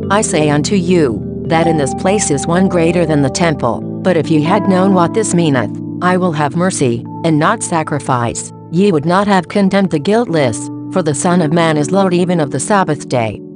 I say unto you, that in this place is one greater than the temple. But if ye had known what this meaneth, I will have mercy, and not sacrifice, ye would not have condemned the guiltless, for the Son of Man is Lord even of the Sabbath day.